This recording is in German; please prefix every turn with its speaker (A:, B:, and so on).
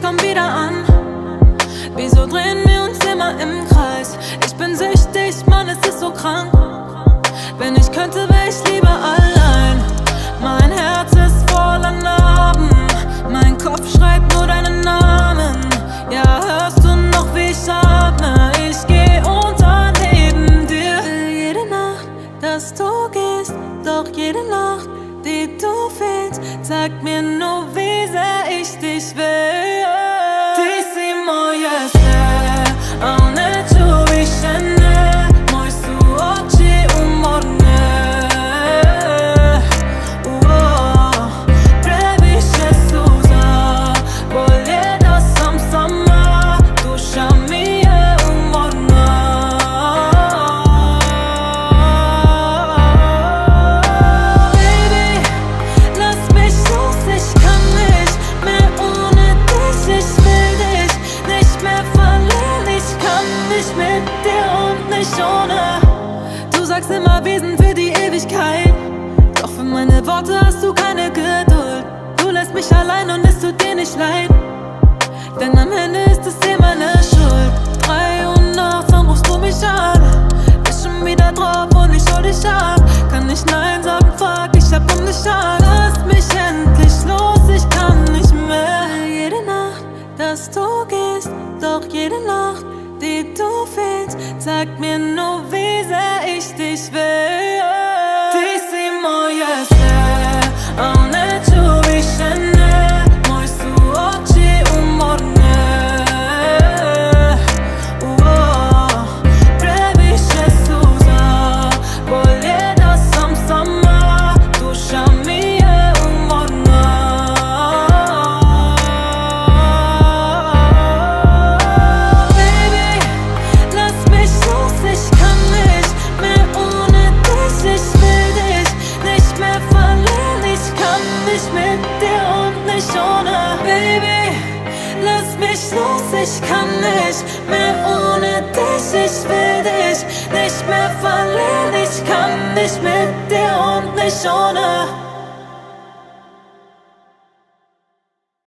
A: schon wieder an? Wieso drehen wir uns immer im Kreis? Ich bin süchtig, Mann, es ist so krank. Wenn ich könnte, wär ich lieber allein. Mein Herz ist voller Narben, mein Kopf schreit nur deinen Namen. Ja, hörst du noch, wie ich atme? Ich geh unter neben dir. Jede Nacht, dass du gehst, doch jede Nacht, die du fehlst, zeigt mir nur, wie sehr ich dich will. Tissimo, yes, on est tout vicene, moi su oggi un morne. Previše suza, bolje da sam sama, duša mi je umorna. Baby, lass mich los, ich kann nicht mehr ohne dich. Ich will dich nicht mehr verlieren, ich kann nicht mit dir und nicht ohne. Du sagst immer, wir sind für die Ewigkeit, doch für meine Worte hast du keine Geduld. Du lässt mich allein und es tut dir nicht leid, denn am Ende ist es eh meine Schuld. 3 Uhr nachts, dann rufst du mich an, bist schon wieder drauf und ich hol dich ab. Kann nicht nein sagen, fuck, ich hab um dich an. Lass mich endlich los, ich kann nicht mehr. Jede Nacht, dass du gehst, doch jede Nacht, die du fehlst, zeigt mir nur, wie sehr ich dich will. Tissimo, yes, on est tout vicene, moi su oggi un morne. Previše suza, bolje da sam sama, duša mi je umorna. Baby, lass mich los, ich kann nicht mehr ohne dich. Ich will dich nicht mehr verlieren, ich kann nicht mit dir und nicht ohne. Baby, lass mich los, ich kann nicht mehr ohne dich. Ich will dich nicht mehr verlieren, ich kann nicht mit dir und nicht ohne.